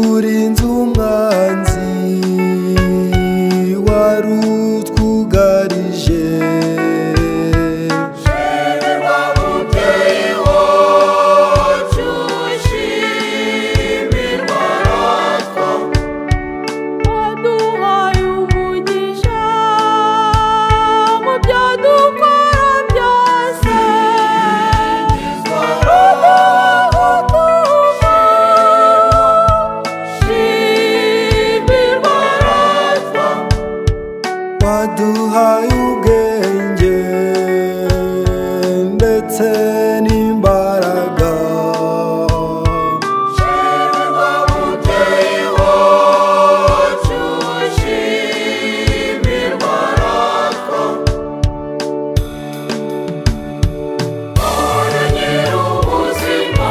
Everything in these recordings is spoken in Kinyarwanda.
uturinze umwanzi warutwugarije. shimirwa mubyeyi wacu, shimirwa ratwa, waduhaye umugisha mu byo dukora byose. shimirwa ratwa, waduhaye ubwenge ndetse n'imbaraga. shimirwa mubyeyi wacu, shimirwa ratwa, Mana nyir'ubuzima,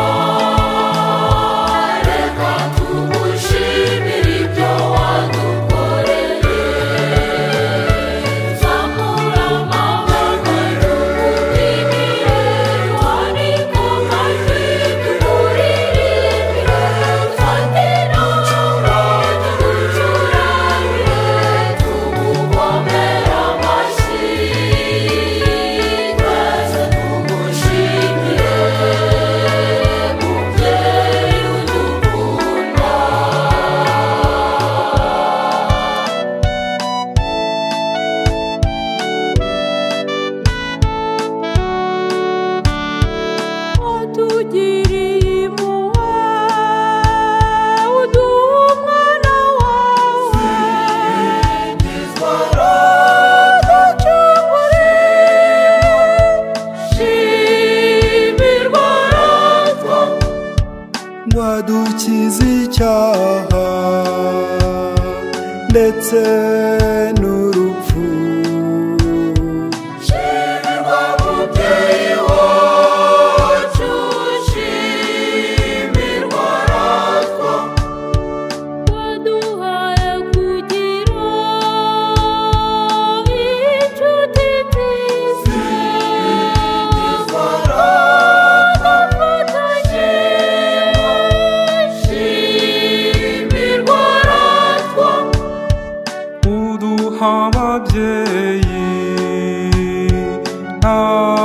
reka tugushimire ibyo wadukoreye. Zamura amaboko tukubyinire, twarika amajwi tukuririmbire, fatira umwanya ducurangire, tuguvomere amashyi, twese tugushimire mubyeyi udukunda. watugiriye impuhwe, uduha umwana wawe, waraducunguriye. shimirwa ratwa, wadukiza icyaha ndetse n'urupfu. shimirwa mubyeyi wacu, shimirwa ratwa, waduhaye kugira inshuti nziza, dufatanye. shimirwa ratwa, uduha ababyeyi nta